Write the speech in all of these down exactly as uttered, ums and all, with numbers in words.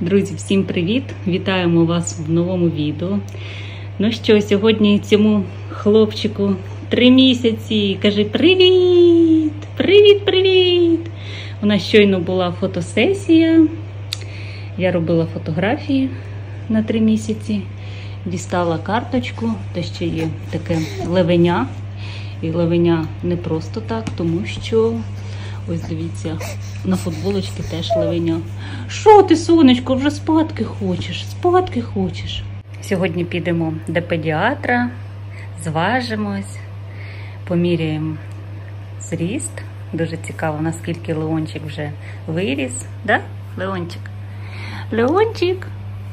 Друзі, всім привіт! Вітаємо вас в новому відео. Ну що, сьогодні цьому хлопчику три місяці. Каже: привіт! Привіт, привіт! У нас щойно була фотосесія. Я робила фотографії на три місяці. Дістала карточку, та ще є таке левеня. І левеня не просто так, тому що, ось дивіться, на футболочці теж левеня. Що ти, сонечко, вже спадки хочеш? Спадки хочеш? Сьогодні підемо до педіатра, зважимось, поміряємо зріст. Дуже цікаво, наскільки Леончик вже виріс. Да, Леончик? Леончик?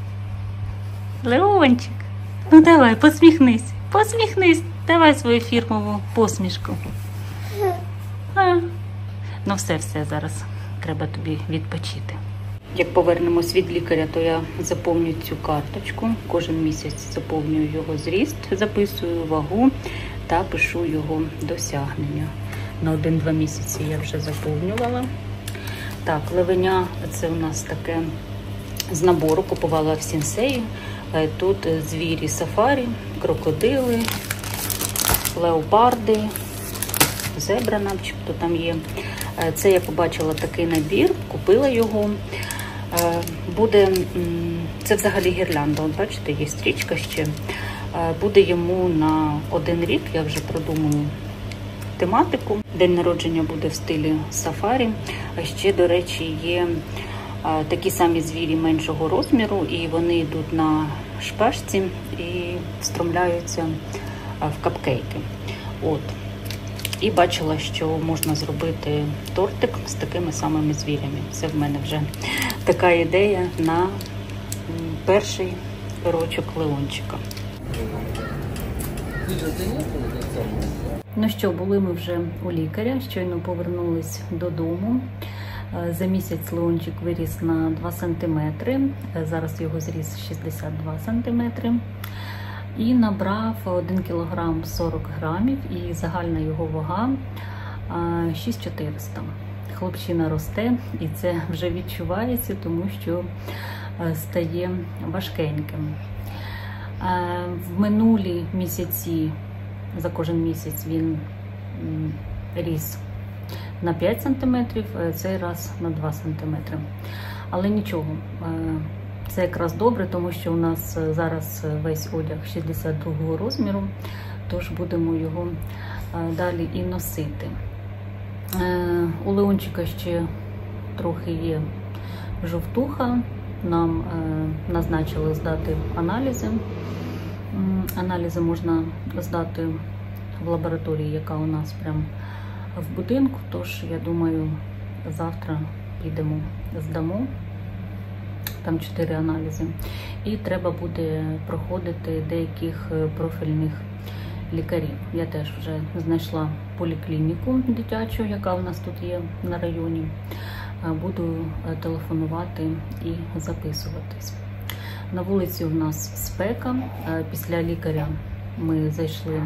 Леончик? Ну давай, посміхнись, посміхнись. Давай свою фірмову посмішку. А. Ну все-все, зараз треба тобі відпочити. Як повернемось від лікаря, то я заповню цю карточку. Кожен місяць заповнюю його зріст, записую вагу та пишу його досягнення. На один-два місяці я вже заповнювала. Так, левеня – це у нас таке з набору, купувала в Сінсеї. Тут звірі сафарі, крокодили, леопарди, зебра начебто там є. Це я побачила такий набір, купила його. Буде, це взагалі гірлянда, от бачите, є стрічка ще. Буде йому на один рік, я вже продумую тематику. День народження буде в стилі сафарі. А ще, до речі, є такі самі звірі меншого розміру, і вони йдуть на шпажці і встромляються в капкейки. От. І бачила, що можна зробити тортик з такими самими звірями. Це в мене вже така ідея на перший рочок Леончика. Ну що, були ми вже у лікаря, щойно повернулись додому. За місяць Леончик виріс на два сантиметри, зараз його зріс шістдесят два сантиметри. І набрав один кілограм сорок грамів, і загальна його вага шість тисяч чотириста. Хлопчина росте, і це вже відчувається, тому що стає важкеньким. В минулі місяці, за кожен місяць він ріс на п'ять сантиметрів, цей раз на два сантиметри. Але нічого. Це якраз добре, тому що у нас зараз весь одяг шістдесят другого розміру, тож будемо його далі і носити. У Леончика ще трохи є жовтуха, нам назначили здати аналізи. Аналізи можна здати в лабораторії, яка у нас прямо в будинку, тож, я думаю, завтра підемо, здамо. Там чотири аналізи. І треба буде проходити деяких профільних лікарів. Я теж вже знайшла поліклініку дитячу, яка у нас тут є на районі. Буду телефонувати і записуватись. На вулиці у нас спека. Після лікаря ми зайшли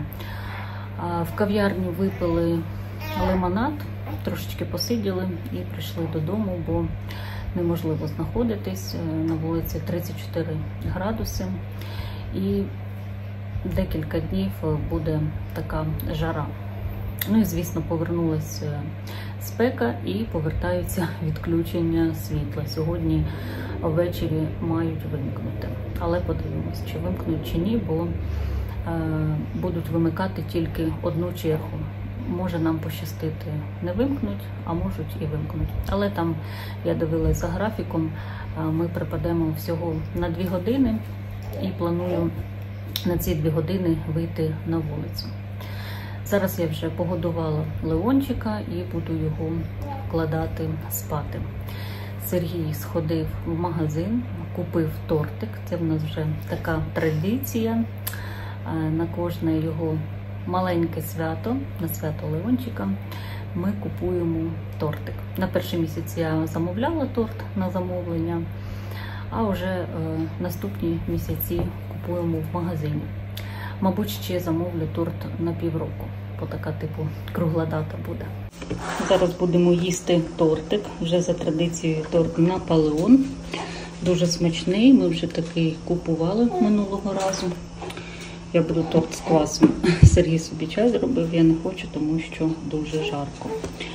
в кав'ярню, випили лимонад, трошечки посиділи і прийшли додому, бо неможливо знаходитись. На вулиці тридцять чотири градуси і декілька днів буде така жара. Ну і, звісно, повернулася спека і повертаються відключення світла. Сьогодні ввечері мають вимкнути. Але подивимось, чи вимкнуть, чи ні, бо е, будуть вимикати тільки одну чергу. Може нам пощастити, не вимкнуть, а можуть і вимкнуть. Але там, я дивилась за графіком, ми припадемо всього на дві години і планую на ці дві години вийти на вулицю. Зараз я вже погодувала Леончика і буду його вкладати спати. Сергій сходив в магазин, купив тортик. Це в нас вже така традиція на кожне його маленьке свято, на свято Леончика, ми купуємо тортик. На перший місяць я замовляла торт на замовлення, а вже е, наступні місяці купуємо в магазині. Мабуть, ще замовлю торт на півроку, бо така типу кругла дата буде. Зараз будемо їсти тортик, вже за традицією торт Наполеон. Дуже смачний, ми вже такий купували минулого разу. Я буду торт з квасом. Сергій собі чай зробив, я не хочу, тому що дуже жарко.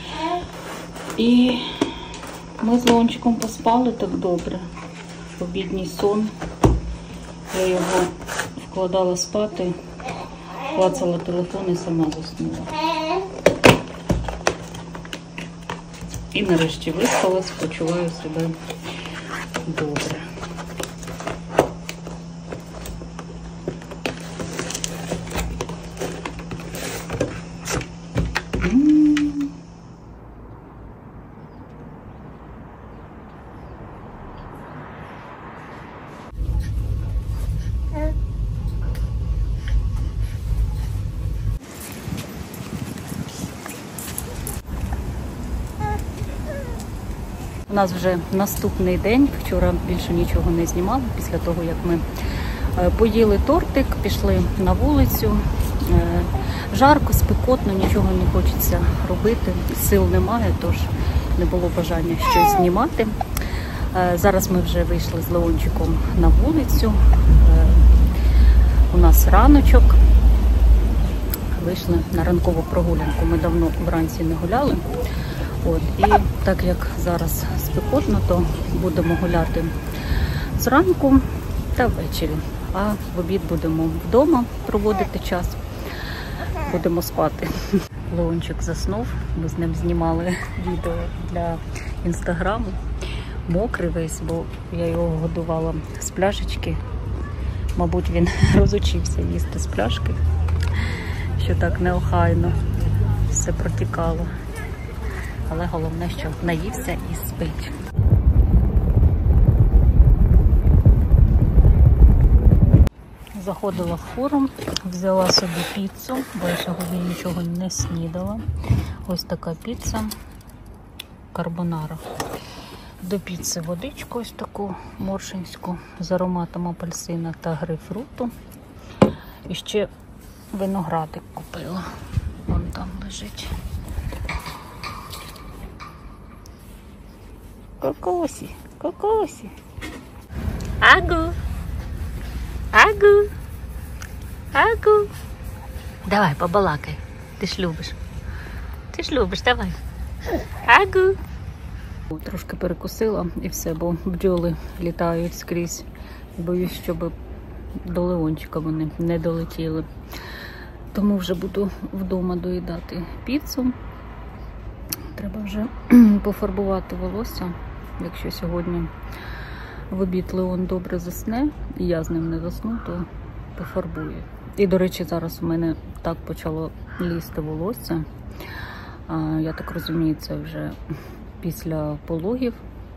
І ми з Леончиком поспали так добре. Обідній сон. Я його вкладала спати, клацала телефон і сама заснула. І нарешті виспалась, почуваю себе добре. У нас вже наступний день, вчора більше нічого не знімала, після того, як ми поїли тортик, пішли на вулицю. Жарко, спекотно, нічого не хочеться робити, сил немає, тож не було бажання щось знімати. Зараз ми вже вийшли з Леончиком на вулицю, у нас раночок, вийшли на ранкову прогулянку, ми давно вранці не гуляли. От, і так як зараз спекотно, то будемо гуляти зранку та ввечері. А в обід будемо вдома проводити час, будемо спати. Леончик заснув, ми з ним знімали відео для інстаграму. Мокрий весь, бо я його годувала з пляшечки. Мабуть, він розучився їсти з пляшки, що так неохайно все протікало. Але головне, що наївся і спить. Заходила в форум, взяла собі піцу, бо я сьогодні нічого не снідала. Ось така піца карбонара. До піци водичку ось таку моршинську з ароматом апельсина та грейпфруту. І ще виноградик купила. Вон там лежить. Кокосі, кокосі. Агу. Агу. Агу. Давай, побалакай. Ти ж любиш. Ти ж любиш, давай. Агу. Трошки перекусила і все, бо бджоли літають скрізь. Боюсь, щоб до Леончика вони не долетіли. Тому вже буду вдома доїдати піцу. Треба вже пофарбувати волосся. Якщо сьогодні в обід Леон добре засне, і я з ним не засну, то пофарбую. І, до речі, зараз у мене так почало лізти волосся. Я так розумію, це вже після пологів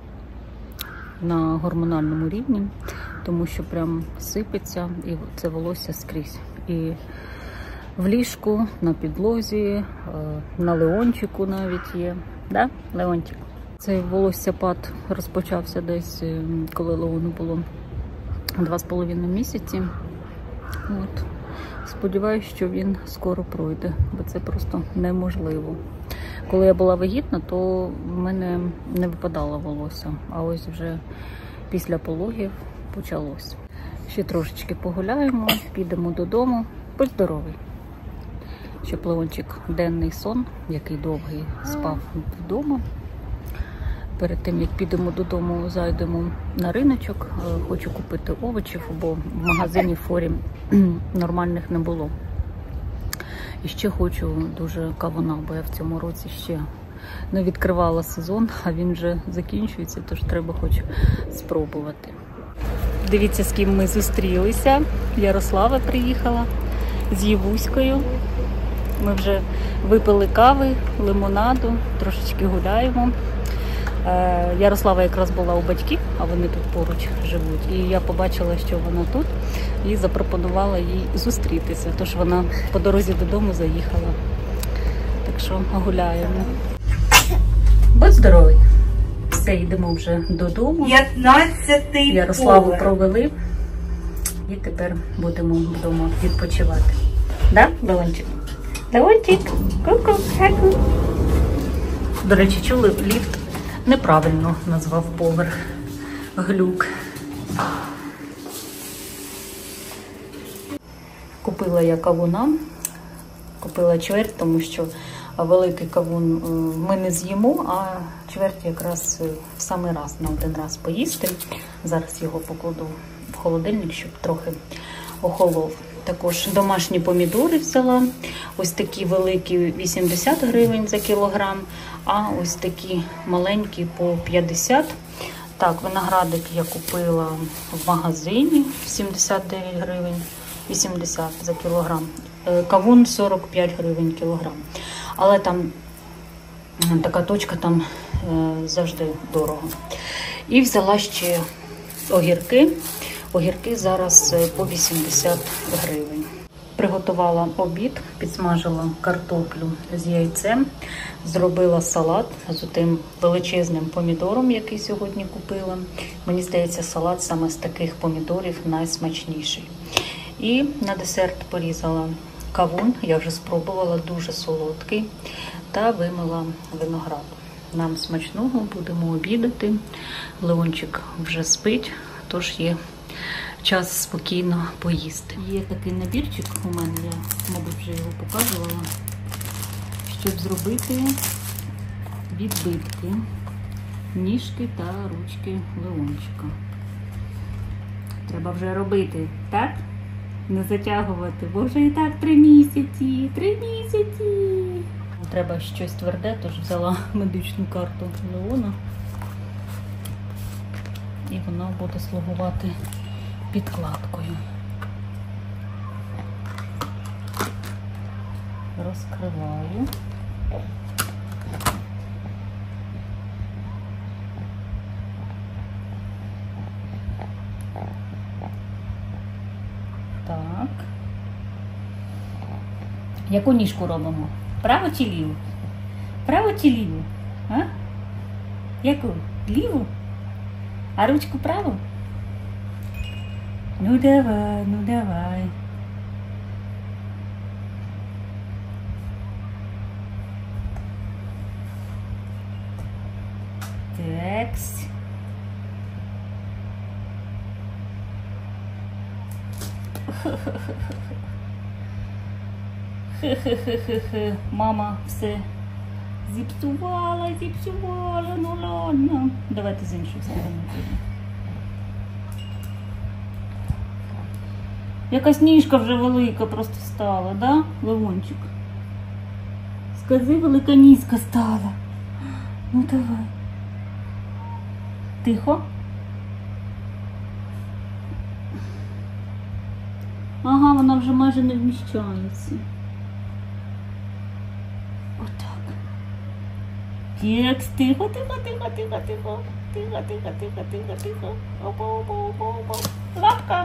на гормональному рівні, тому що прям сипеться і це волосся скрізь. І в ліжку, на підлозі, на Леончику навіть є. Да, Леончик? Цей волоссяпад розпочався десь, коли Леону було два з половиною місяці. От. Сподіваюсь, що він скоро пройде, бо це просто неможливо. Коли я була вагітна, то в мене не випадало волосся, а ось вже після пологів почалось. Ще трошечки погуляємо, підемо додому. Будь здоровий. Щоб Леончик денний сон, який довгий, спав вдома. Перед тим, як підемо додому, зайдемо на риночок. Хочу купити овочів, бо в магазині Форі нормальних не було. І ще хочу дуже кавуна, бо я в цьому році ще не відкривала сезон, а він вже закінчується, тож треба хоч спробувати. Дивіться, з ким ми зустрілися. Ярослава приїхала з Євуською. Ми вже випили кави, лимонаду, трошечки гуляємо. Ярослава якраз була у батьків, а вони тут поруч живуть. І я побачила, що вона тут, і запропонувала їй зустрітися. Тож вона по дорозі додому заїхала. Так що гуляємо. Будь здоровий. Все, йдемо вже додому. п'ятнадцятий Ярославу поверх. провели. І тепер будемо вдома відпочивати. Да, Леончик? Леончик, ку-ку, ку-ку. До речі, чули, ліфт неправильно назвав поверх. глюк. Купила я кавуна, купила чверть, тому що великий кавун ми не з'їмо, а чверть якраз в самий раз, на один раз поїсти. Зараз його покладу в холодильник, щоб трохи охолов. Також домашні помідори взяла, ось такі великі вісімдесят гривень за кілограм, а ось такі маленькі по п'ятдесят. Так, виноградик я купила в магазині, сімдесят дев'ять гривень, вісімдесят за кілограм. Кавун сорок п'ять гривень кілограм. Але там така точка, там завжди дорого. І взяла ще огірки. Огірки зараз по вісімдесят гривень. Приготувала обід, підсмажила картоплю з яйцем, зробила салат з тим величезним помідором, який сьогодні купила. Мені здається, салат саме з таких помідорів найсмачніший. І на десерт порізала кавун, я вже спробувала, дуже солодкий, та вимила виноград. Нам смачного, будемо обідати. Леончик вже спить, тож є час спокійно поїсти. Є такий набірчик у мене, я, мабуть, вже його показувала, щоб зробити відбитки, ніжки та ручки Леончика. Треба вже робити, так? Не затягувати, бо вже і так три місяці, три місяці. Треба щось тверде, тож взяла медичну карту Леона. І вона буде слугувати підкладкою. Розкриваю. Так. Яку ніжку робимо? Право чи ліву? Право чи ліву? А? Яку? Ліву? А ручку праву? Ну давай, ну давай. Такс. Хе-хе-хе-хе-хе. Мама все зіпсувала, зіпсувала, ну ладно. Давайте з іншої сторони підемо. Якась ніжка вже велика просто стала, да, Левончик? Скажи, велика ніжка стала. Ну давай. Тихо. Ага, вона вже майже не вміщається. Отак. Текс, тихо, тихо, тихо, тихо, тихо. Тихо, тихо, тихо, тихо, тихо. Опа, опа, опа, опа. Лапка.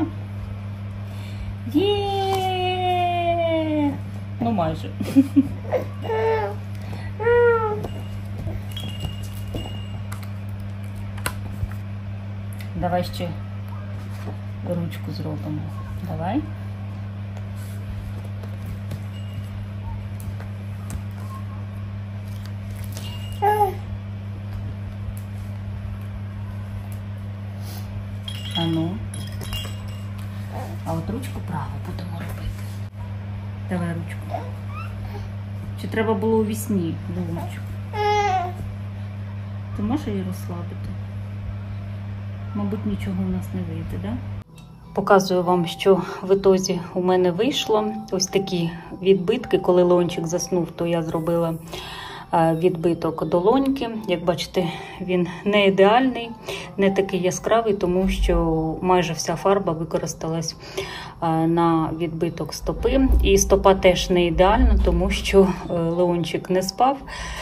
Є! Ну майже. Давай ще ручку зробимо. Давай. А ну. А от ручку право будемо робити. Давай ручку. Чи треба було у вісні, Леончик? Ти можеш її розслабити? Мабуть, нічого у нас не вийде, да? Показую вам, що в ітозі у мене вийшло. Ось такі відбитки. Коли Леончик заснув, то я зробила відбиток долоньки. Як бачите, він не ідеальний, не такий яскравий, тому що майже вся фарба використалась на відбиток стопи. І стопа теж не ідеальна, тому що Леончик не спав,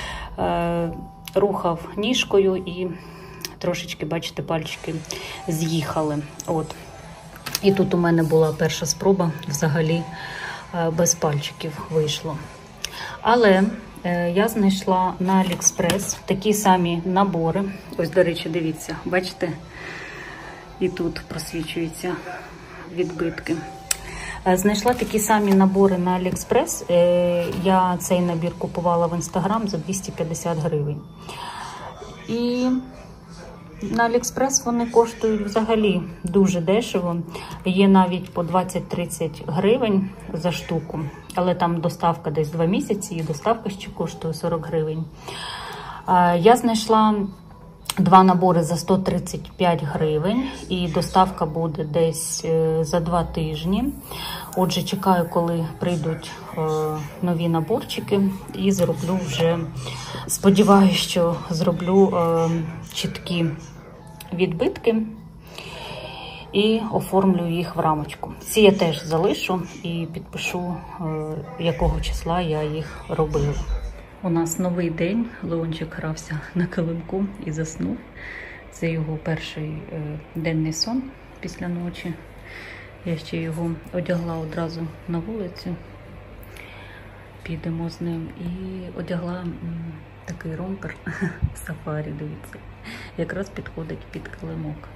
рухав ніжкою і трошечки, бачите, пальчики з'їхали. От. І тут у мене була перша спроба, взагалі без пальчиків вийшло. Але я знайшла на Аліекспрес такі самі набори. Ось, до речі, дивіться, бачите? І тут просвічуються відбитки. Знайшла такі самі набори на Аліекспрес. Я цей набір купувала в Інстаграм за двісті п'ятдесят гривень. І На Аліекспрес вони коштують взагалі дуже дешево. Є навіть по двадцять-тридцять гривень за штуку. Але там доставка десь два місяці і доставка ще коштує сорок гривень. Я знайшла два набори за сто тридцять п'ять гривень і доставка буде десь за два тижні. Отже, чекаю, коли прийдуть нові наборчики і зроблю вже, сподіваюся, що зроблю чіткі відбитки і оформлю їх в рамочку. Ці я теж залишу і підпишу, якого числа я їх робила. У нас новий день. Леончик грався на килимку і заснув. Це його перший е, денний сон після ночі. Я ще його одягла одразу на вулицю. Підемо з ним. І одягла м, такий ромпер в сафарі, дивіться. Якраз підходить під килимок.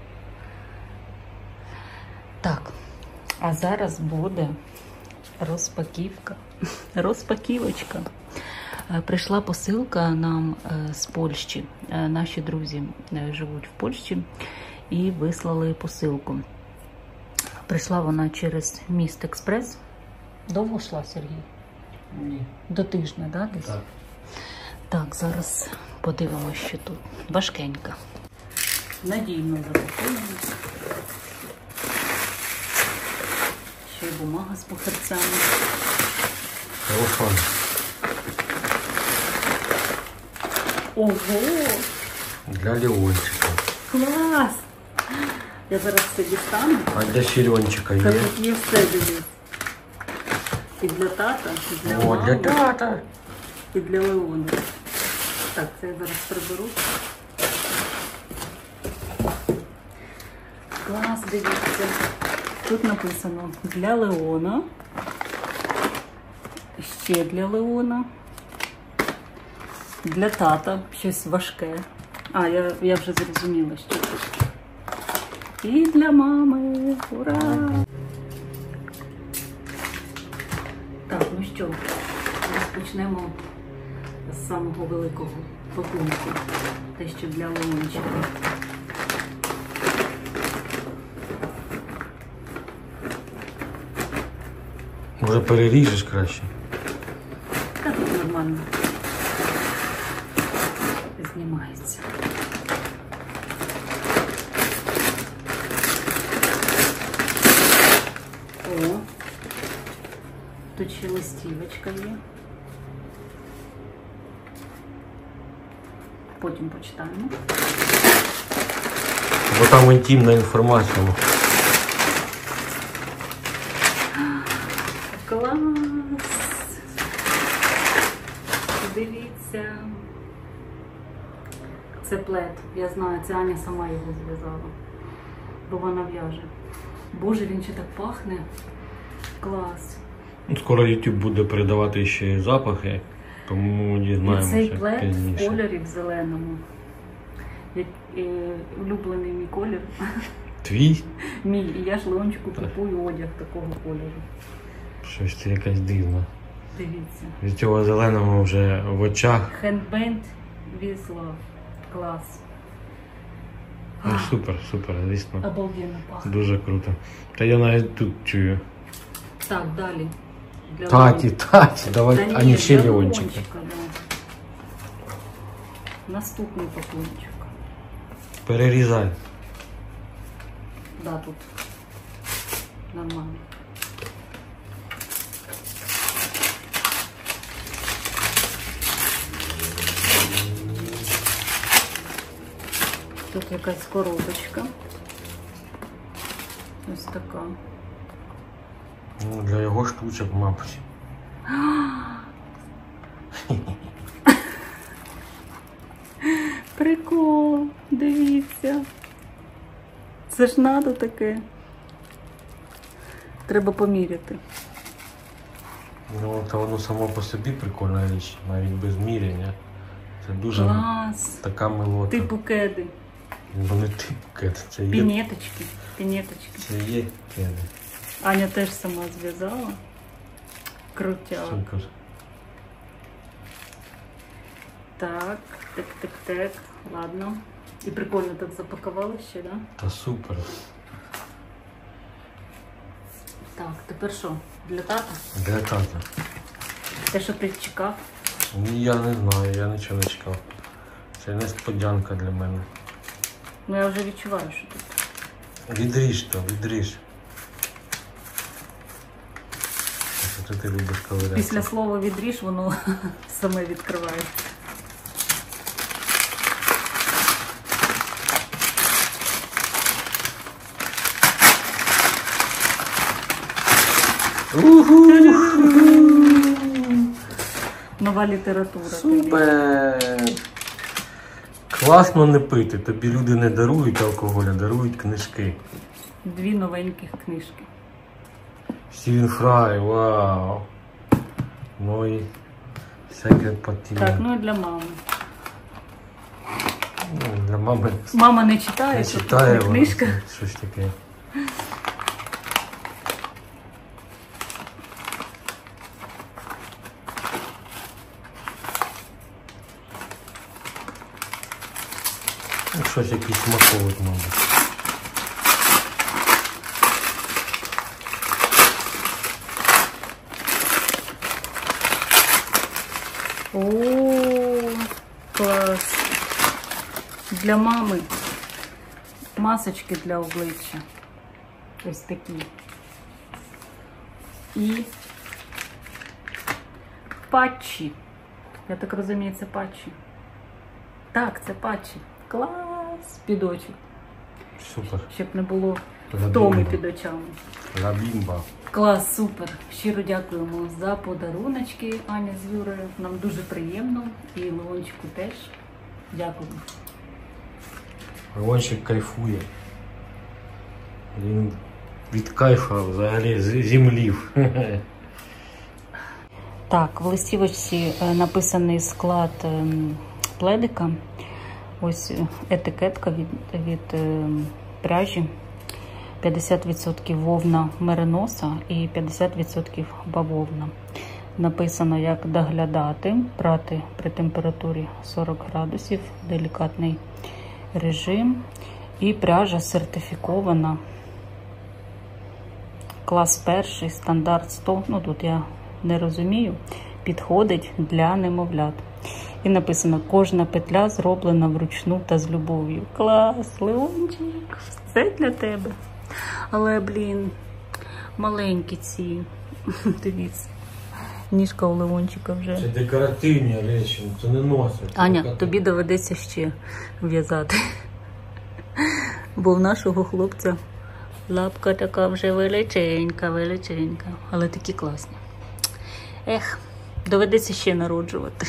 Так, а зараз буде розпаківка. Розпаківочка. Прийшла посилка нам з Польщі. Наші друзі живуть в Польщі і вислали посилку. Прийшла вона через Міст Експрес. Довго йшла, Сергій? Ні. До тижня, да, десь? Так. Так, зараз подивимося, що тут. Важкенька. Надійно запакована. Ще й бумага з похерцями. Телефон. Ого! Для Леончика. Клас! Я зараз все дістану. А для Серенчика є? Тут є все, дивись. І для тата, і для О, мами, для тата. і для Леона. Так, це я зараз приберу. Клас, дивіться. Тут написано для Леона. Ще для Леона. Для тата щось важке. А, я, я вже зрозуміла, що тут. І для мами. Ура! Так, ну що, розпочнемо з самого великого пакунку. Те, що для Леончика. Може переріжеш краще? Та тут нормально. Знімається. О, тут ще листівочка є. Потім почитаємо. Бо там інтимна інформація. Клас! Дивіться. Це плед. Я знаю, це Аня сама його зв'язала. Бо вона в'яже. Боже, він ще так пахне. Клас. Скоро YouTube буде передавати ще запахи, тому дізнаємося. І цей плед пізніше. в кольорі в зеленому. Як, е, улюблений мій колір. Твій? Мій. І я ж Леончику купую одяг такого кольору. Щось це якась дивна. Дивіться. Від цього зеленого вже в очах. Handmade with love. Клас. Ну, супер, супер, звісно. Обалденно пахне. Дуже круто. Та я навіть тут чую. Так, далі. Для Таті, Леончика. таті, давай, Та а ні, не ще для Леончика. Леончика, да. Наступний пакуночок. Перерізай. Да, тут нормально. Тут якась коробочка. Ось така. Ну, для його штучок, мабуть. Прикол, дивіться. Це ж надо таке. Треба поміряти. Ну, та воно само по собі прикольна річ, навіть без міряння. Це дуже Клас. така милота. Типу кеди. Бо не типу кеди, це є. Пінеточки. Пінеточки. Це є кеди. Аня теж сама зв'язала. Крутяк. Супер. Так, так, так, так. Ладно. І прикольно так запакували ще, да? Та супер. Так, тепер що? Для тата? Для тата. Те, що ти чекав? Ні, я не знаю, я нічого не чекав. Це несподянка для мене. Ну я вже відчуваю, що тут. Відріж то, відріж. Що ти любиш ковиряти? Після слова відріж, воно саме відкривається. Нова література. Супер! Класно не пити. Тобі люди не дарують алкоголь, а дарують книжки. Дві новеньких книжки. Стівен Фрай, вау! Ну і всяке потрібне. Так, ну і для мами. Ну, для мами Мама не читає, не що читає, тут вона книжка. щось таке. Ну, щось якийсь смаковик, мабуть. О, клас. Для мами масочки для обличчя. Ось такі. І патчі. Я так розумію, це патчі. Так, це патчі. Клас! Під очі. Супер. Щоб не було Лабімба. втоми під очами. Лабімба. Клас, супер. Щиро дякуємо за подаруночки, Аня з Юрою. Нам дуже приємно. І Леончику теж. Дякуємо. Леончик кайфує. Він від кайфа взагалі зімлів. Так, в листівочці написаний склад пледика. Ось етикетка від, від пряжі. п'ятдесят відсотків вовна мериноса і п'ятдесят відсотків бавовна. Написано, як доглядати, прати при температурі сорок градусів, делікатний режим. І пряжа сертифікована. Клас перший, стандарт сто. Ну тут я не розумію. Підходить для немовлят. І написано, кожна петля зроблена вручну та з любов'ю. Клас, Леончик, все для тебе. Але, блін, маленькі ці. Дивіться. Ніжка у Леончика вже. Це декоративні речі, це не носить. Аня, тобі доведеться ще в'язати. Бо в нашого хлопця лапка така вже величенька, величенька. Але такі класні. Ех, доведеться ще народжувати.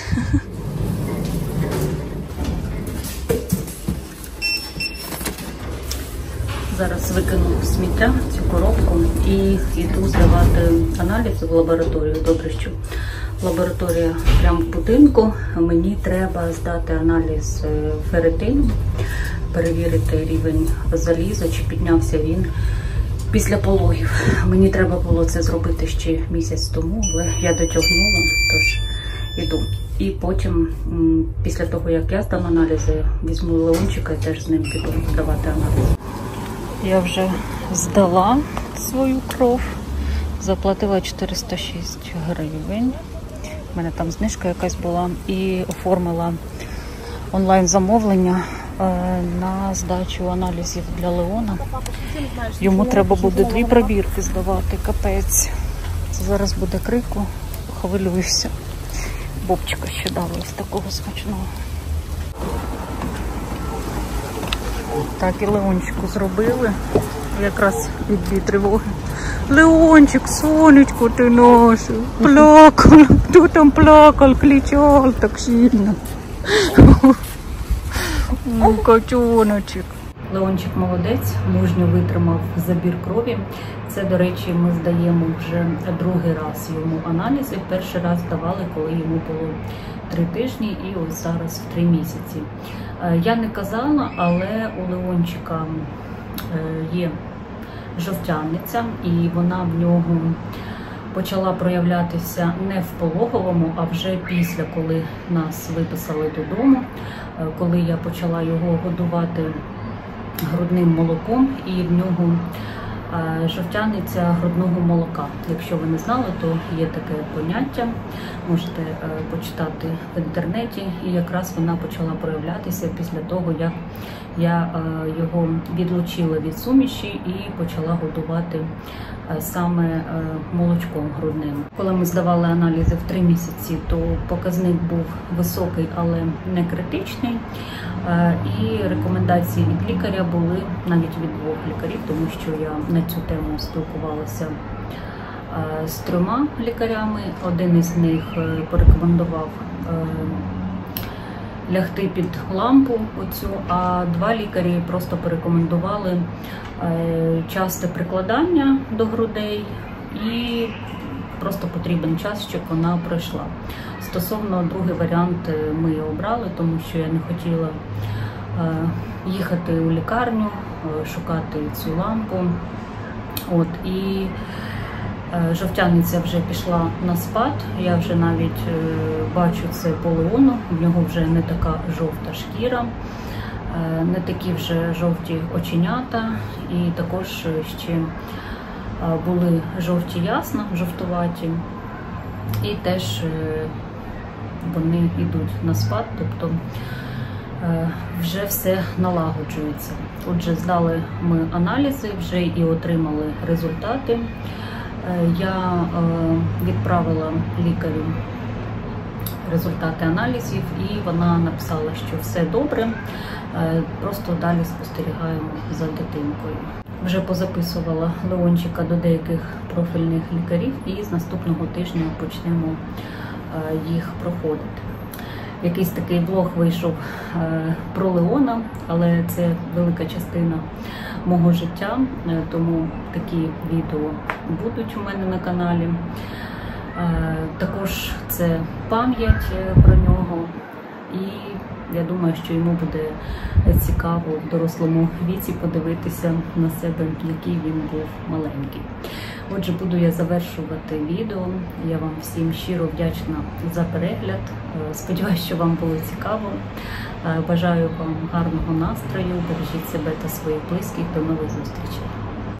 Зараз викину в сміття цю коробку і йду здавати аналіз в лабораторію. Добре, що лабораторія прямо в будинку. Мені треба здати аналіз ферритину, перевірити рівень заліза, чи піднявся він після пологів. Мені треба було це зробити ще місяць тому, але я дотягнула, тож йду. І потім, після того, як я здам аналізи, візьму Леончика і теж з ним піду здавати аналіз. Я вже здала свою кров, заплатила чотириста шість гривень. У мене там знижка якась була. І оформила онлайн-замовлення на здачу аналізів для Леона. Йому треба буде дві пробірки здавати, капець. Це зараз буде крику, хвилююся. Бобчика ще дали ось такого смачного. Так, і Леончику зробили. Якраз від тривоги. Леончик, сонечко ти наше, плакав. Хто там плакав, кричав так сильно. О, котеночек. Леончик молодець, мужньо витримав забір крові. Це, до речі, ми здаємо вже другий раз йому аналізи. Перший раз здавали, коли йому було три тижні, і ось зараз в три місяці. Я не казала, але у Леончика є жовтяниця, і вона в нього почала проявлятися не в пологовому, а вже після, коли нас виписали додому, коли я почала його годувати грудним молоком, і в нього жовтяниця грудного молока. Якщо ви не знали, то є таке поняття, можете почитати в інтернеті, і якраз вона почала проявлятися після того, як я його відлучила від суміші і почала годувати саме молочком грудним. Коли ми здавали аналізи в три місяці, то показник був високий, але не критичний. І рекомендації від лікаря були навіть від двох лікарів, тому що я на цю тему спілкувалася з трьома лікарями. Один із них порекомендував лягти під лампу оцю, а два лікарі просто порекомендували часте прикладання до грудей і просто потрібен час, щоб вона пройшла. Стосовно другий варіант ми обрали, тому що я не хотіла їхати у лікарню, шукати цю лампу. От, і жовтяниця вже пішла на спад, я вже навіть бачу це по Леону, в нього вже не така жовта шкіра, не такі вже жовті оченята, і також ще були жовті ясна, жовтуваті, і теж вони йдуть на спад, тобто вже все налагоджується. Отже, здали ми аналізи, вже і отримали результати. Я відправила лікарю результати аналізів, і вона написала, що все добре, просто далі спостерігаємо за дитинкою. Вже позаписувала Леончика до деяких профільних лікарів, і з наступного тижня почнемо їх проходити. Якийсь такий блог вийшов про Леона, але це велика частина мого життя, тому такі відео будуть у мене на каналі. Також це пам'ять про нього, і я думаю, що йому буде цікаво в дорослому віці подивитися на себе, який він був маленький. Отже, буду я завершувати відео. Я вам всім щиро вдячна за перегляд. Сподіваюсь, що вам було цікаво. Бажаю вам гарного настрою, бережіть себе та своїх близьких. До нових зустрічей.